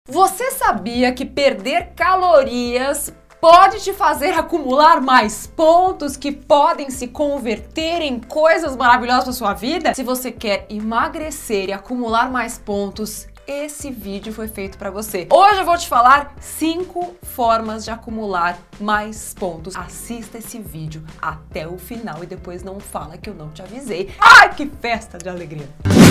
Você sabia que perder calorias pode te fazer acumular mais pontos que podem se converter em coisas maravilhosas para sua vida? Se você quer emagrecer e acumular mais pontos, esse vídeo foi feito para você. Hoje eu vou te falar 5 formas de acumular mais pontos. Assista esse vídeo até o final e depois não fala que eu não te avisei. Ai, que festa de alegria!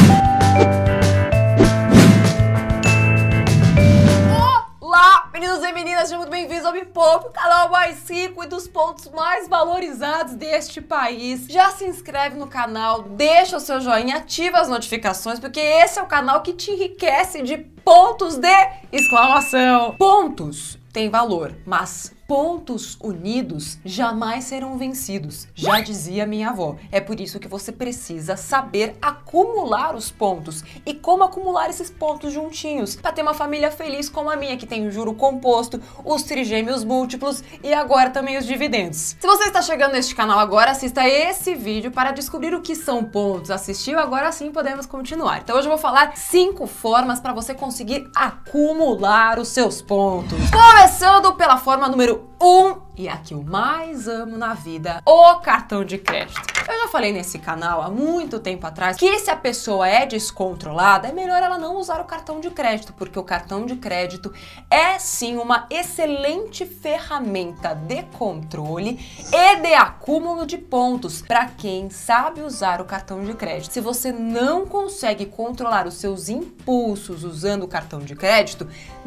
Olá, meninos e meninas, sejam muito bem-vindos ao Me Poupe, o canal mais rico e dos pontos mais valorizados deste país. Já se inscreve no canal, deixa o seu joinha, ativa as notificações, porque esse é o canal que te enriquece de pontos de exclamação. Pontos têm valor, mas pontos unidos jamais serão vencidos, já dizia minha avó. É por isso que você precisa saber acumular os pontos e como acumular esses pontos juntinhos para ter uma família feliz como a minha, que tem o juro composto, os trigêmeos múltiplos e agora também os dividendos. Se você está chegando neste canal agora, assista esse vídeo para descobrir o que são pontos. Assistiu? Agora sim podemos continuar. Então hoje eu vou falar 5 formas para você conseguir acumular os seus pontos. Começando pela forma número 1, e a que eu mais amo na vida, o cartão de crédito. Eu já falei nesse canal há muito tempo atrás que se a pessoa é descontrolada, é melhor ela não usar o cartão de crédito, porque o cartão de crédito é sim uma excelente ferramenta de controle e de acúmulo de pontos para quem sabe usar o cartão de crédito. Se você não consegue controlar os seus impulsos usando o cartão de crédito,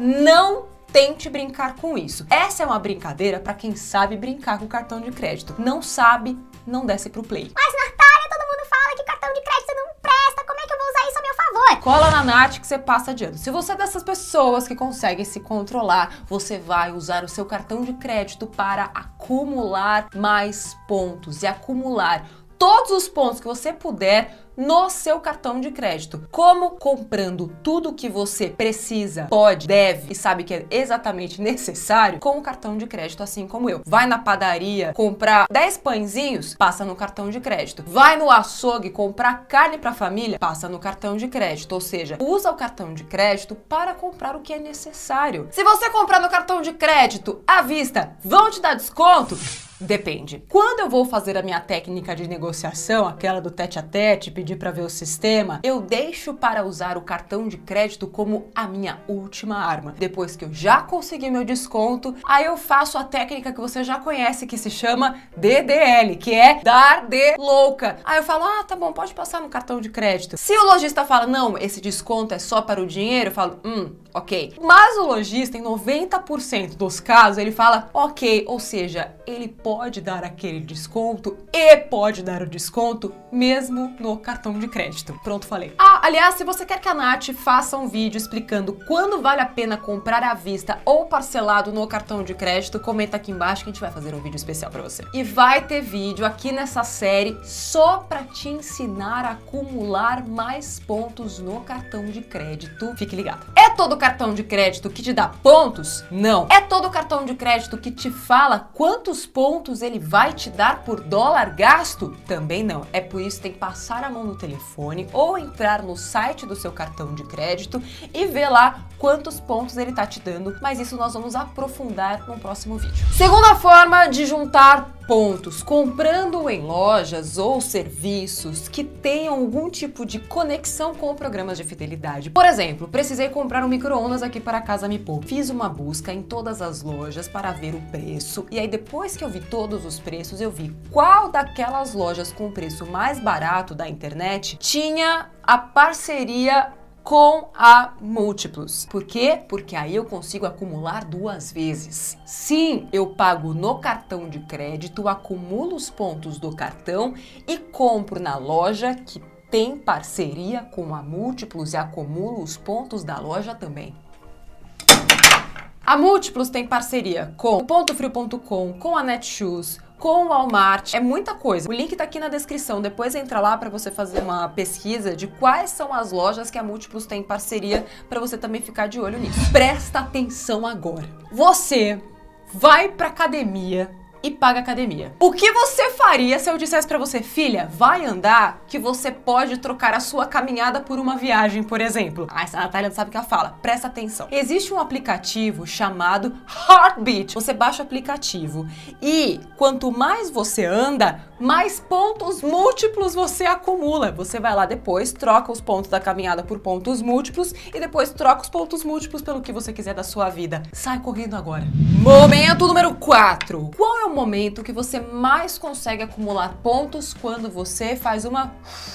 não tente brincar com isso. Essa é uma brincadeira para quem sabe brincar com cartão de crédito. Não sabe, não desce pro play. Mas Natália, todo mundo fala que cartão de crédito não presta, como é que eu vou usar isso a meu favor? Cola na Nath que você passa adiante. Se você é dessas pessoas que conseguem se controlar, você vai usar o seu cartão de crédito para acumular mais pontos e acumular todos os pontos que você puder no seu cartão de crédito. Como? Comprando tudo que você precisa, pode, deve e sabe que é exatamente necessário com o cartão de crédito, assim como eu. Vai na padaria comprar 10 pãezinhos, passa no cartão de crédito. Vai no açougue comprar carne para a família, passa no cartão de crédito. Ou seja, usa o cartão de crédito para comprar o que é necessário. Se você comprar no cartão de crédito à vista, vão te dar desconto? Depende. Quando eu vou fazer a minha técnica de negociação, aquela do tete a tete, pedir para ver o sistema, eu deixo para usar o cartão de crédito como a minha última arma. Depois que eu já consegui meu desconto, aí eu faço a técnica que você já conhece, que se chama DDL, que é dar de louca. Aí eu falo, tá bom, pode passar no cartão de crédito. Se o lojista fala, não, esse desconto é só para o dinheiro, eu falo, ok. Mas o lojista, em 90% dos casos, ele fala, ok, ou seja, ele pode dar aquele desconto e pode dar o desconto mesmo no cartão de crédito. Pronto, falei. Aliás, se você quer que a Nath faça um vídeo explicando quando vale a pena comprar à vista ou parcelado no cartão de crédito, comenta aqui embaixo que a gente vai fazer um vídeo especial pra você. E vai ter vídeo aqui nessa série só pra te ensinar a acumular mais pontos no cartão de crédito. Fique ligado. É todo cartão de crédito que te dá pontos? Não. É todo cartão de crédito que te fala quantos pontos ele vai te dar por dólar gasto? Também não. É por isso que tem que passar a mão no telefone ou entrar no site do seu cartão de crédito e ver lá quantos pontos ele tá te dando, mas isso nós vamos aprofundar no próximo vídeo. Segunda forma de juntar pontos, comprando em lojas ou serviços que tenham algum tipo de conexão com programas de fidelidade. Por exemplo, precisei comprar um micro-ondas aqui para a casa Me Poupe. Fiz uma busca em todas as lojas para ver o preço e aí depois que eu vi todos os preços, eu vi qual daquelas lojas com o preço mais barato da internet tinha a parceria com a Múltiplos. Por quê? Porque aí eu consigo acumular 2 vezes. Sim, eu pago no cartão de crédito, acumulo os pontos do cartão e compro na loja que tem parceria com a Múltiplos e acumulo os pontos da loja também. A Múltiplos tem parceria com o pontofrio.com, com a Netshoes, com o Walmart, é muita coisa. O link tá aqui na descrição, depois entra lá para você fazer uma pesquisa de quais são as lojas que a Múltiplos tem parceria para você também ficar de olho nisso. Presta atenção agora. Você vai pra academia e paga academia. O que você faria se eu dissesse pra você, filha, vai andar que você pode trocar a sua caminhada por uma viagem, por exemplo? Ah, essa Natália não sabe o que ela fala. Presta atenção. Existe um aplicativo chamado Heartbeat. Você baixa o aplicativo e quanto mais você anda, mais pontos múltiplos você acumula. Você vai lá depois, troca os pontos da caminhada por pontos múltiplos e depois troca os pontos múltiplos pelo que você quiser da sua vida. Sai correndo agora. Momento número 4. Qual é o momento que você mais consegue acumular pontos quando você faz uma...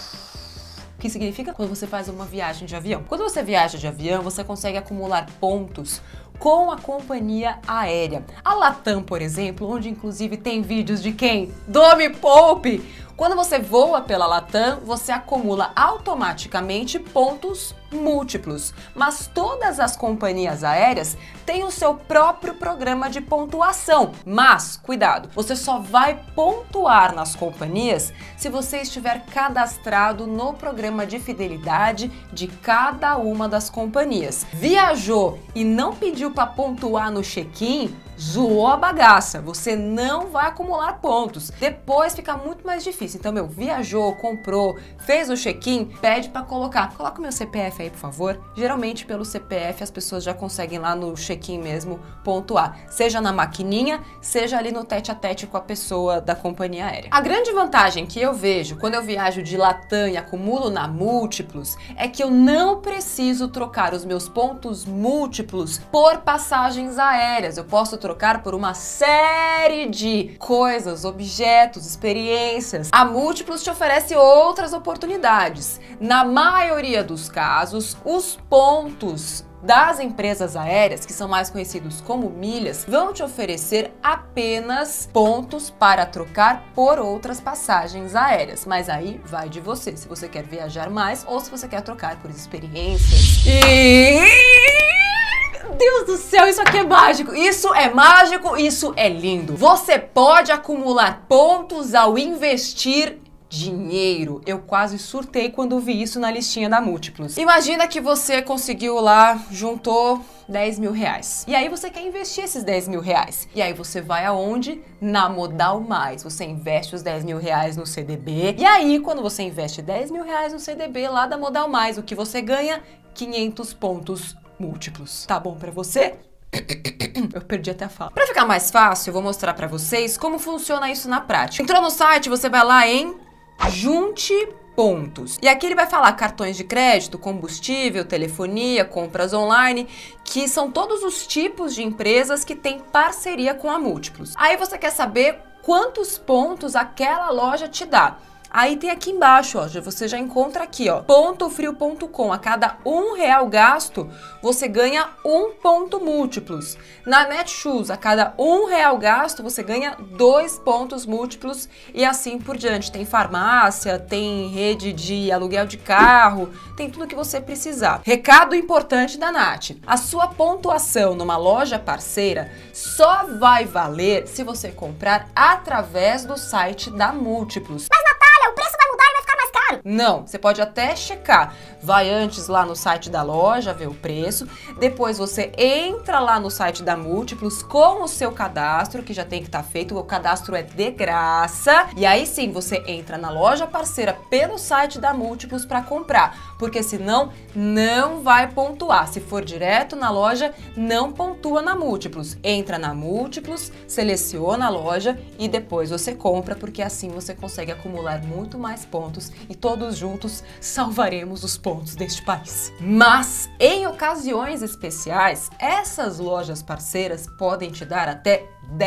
O que significa? Quando você faz uma viagem de avião. Quando você viaja de avião, você consegue acumular pontos com a companhia aérea. A Latam, por exemplo, onde inclusive tem vídeos de quem? Do Me Poupe! Quando você voa pela Latam, você acumula automaticamente pontos múltiplos. Mas todas as companhias aéreas têm o seu próprio programa de pontuação. Mas, cuidado, você só vai pontuar nas companhias se você estiver cadastrado no programa de fidelidade de cada uma das companhias. Viajou e não pediu para pontuar no check-in, zoou a bagaça, você não vai acumular pontos. Depois fica muito mais difícil. Então, viajou, comprou, fez o check-in, pede para colocar. Coloca o meu CPF aí, por favor. Geralmente, pelo CPF, as pessoas já conseguem lá no check-in mesmo pontuar. Seja na maquininha, seja ali no tete-a-tete com a pessoa da companhia aérea. A grande vantagem que eu vejo quando eu viajo de Latam e acumulo na Múltiplos é que eu não preciso trocar os meus pontos múltiplos por passagens aéreas. Eu posso trocar por uma série de coisas, objetos, experiências. A Múltiplos te oferece outras oportunidades. Na maioria dos casos, os pontos das empresas aéreas, que são mais conhecidos como milhas, vão te oferecer apenas pontos para trocar por outras passagens aéreas. Mas aí vai de você, se você quer viajar mais ou se você quer trocar por experiências. Deus do céu, isso aqui é mágico, isso é lindo. Você pode acumular pontos ao investir dinheiro. Eu quase surtei quando vi isso na listinha da Múltiplos. Imagina que você conseguiu lá, juntou 10 mil reais. E aí você quer investir esses 10 mil reais. E aí você vai aonde? Na Modal Mais. Você investe os 10 mil reais no CDB. E aí, quando você investe 10 mil reais no CDB lá da Modal Mais, o que você ganha? 500 pontos múltiplos. Tá bom pra você? Eu perdi até a fala. Pra ficar mais fácil, eu vou mostrar pra vocês como funciona isso na prática. Entrou no site, você vai lá em Junte Pontos. E aqui ele vai falar cartões de crédito, combustível, telefonia, compras online, que são todos os tipos de empresas que têm parceria com a Múltiplos. Aí você quer saber quantos pontos aquela loja te dá. Aí tem aqui embaixo, ó, você já encontra aqui, ó, pontofrio.com. A cada R$1 gasto, você ganha 1 ponto múltiplos. Na Netshoes, a cada R$1 gasto, você ganha 2 pontos múltiplos e assim por diante. Tem farmácia, tem rede de aluguel de carro, tem tudo que você precisar. Recado importante da Nath: a sua pontuação numa loja parceira só vai valer se você comprar através do site da Múltiplos. Mas Natália, o preço vai mudar e vai ficar mais caro. Não, você pode até checar. Vai antes lá no site da loja, ver o preço. Depois você entra lá no site da Múltiplos com o seu cadastro, que já tem que estar feito. O cadastro é de graça. E aí sim, você entra na loja parceira pelo site da Múltiplos para comprar. Porque senão não vai pontuar. Se for direto na loja, não pontua na Múltiplos. Entra na Múltiplos, seleciona a loja e depois você compra, porque assim você consegue acumular muito mais pontos e todos juntos salvaremos os pontos deste país. Mas, em ocasiões especiais, essas lojas parceiras podem te dar até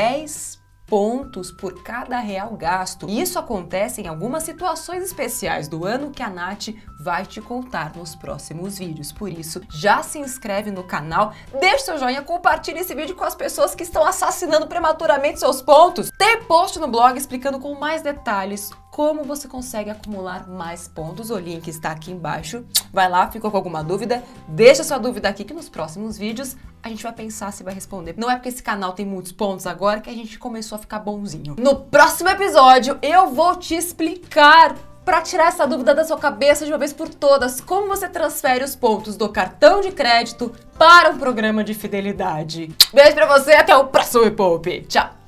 10 pontos por cada R$1 gasto. E isso acontece em algumas situações especiais do ano que a Nath vai te contar nos próximos vídeos. Por isso, já se inscreve no canal, deixa seu joinha, compartilha esse vídeo com as pessoas que estão assassinando prematuramente seus pontos. Tem post no blog explicando com mais detalhes como você consegue acumular mais pontos. O link está aqui embaixo. Vai lá, ficou com alguma dúvida? Deixa sua dúvida aqui que nos próximos vídeos a gente vai pensar se vai responder. Não é porque esse canal tem muitos pontos agora que a gente começou a ficar bonzinho. No próximo episódio eu vou te explicar, para tirar essa dúvida da sua cabeça de uma vez por todas, como você transfere os pontos do cartão de crédito para um programa de fidelidade. Beijo pra você, até o próximo Me Poupe. Tchau!